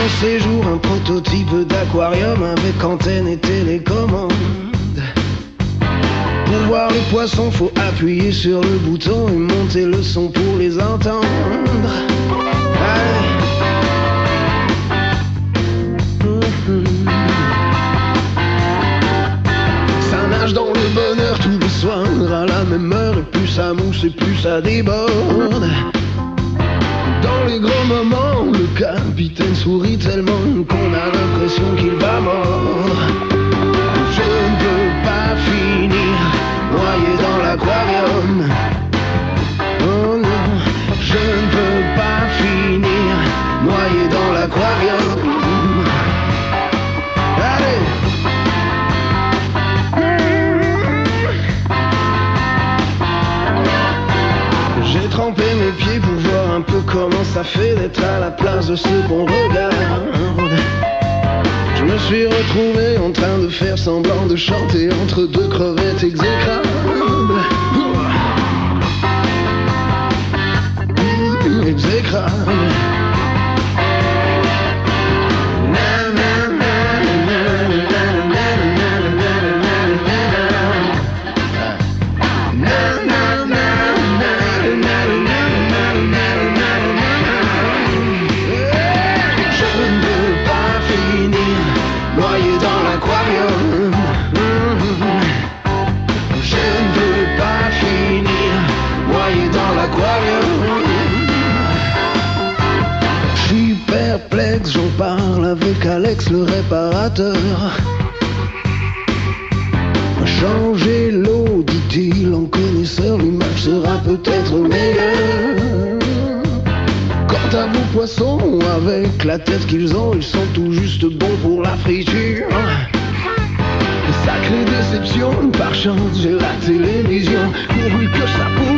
mon séjour, un prototype d'aquarium avec antenne et télécommande. Pour voir les poissons, faut appuyer sur le bouton et monter le son pour les entendre. Allez. Ça nage dans le bonheur tous les soirs à la même heure, et plus ça mousse et plus ça déborde. Dans les grands moments, le capitaine sourit tellement qu'on a l'impression qu'il va mordre. Je ne peux pas finir noyé dans l'aquarium. Oh non, je ne peux pas finir noyé dans l'aquarium. Allez. J'ai trempé mes pieds pour voir un peu comment ça fait d'être à la place de ceux qu'on regarde. Je me suis retrouvé en train de faire semblant de chanter entre deux crevettes exécrables. Exécrable. J'en parle avec Alex le réparateur. Changer l'eau, dit-il, en connaisseur, l'image sera peut-être meilleure. Quant à vos poissons, avec la tête qu'ils ont, ils sont tout juste bons pour la friture. Sacrée déception, par chance j'ai la télévision, pourvu que ça pourrait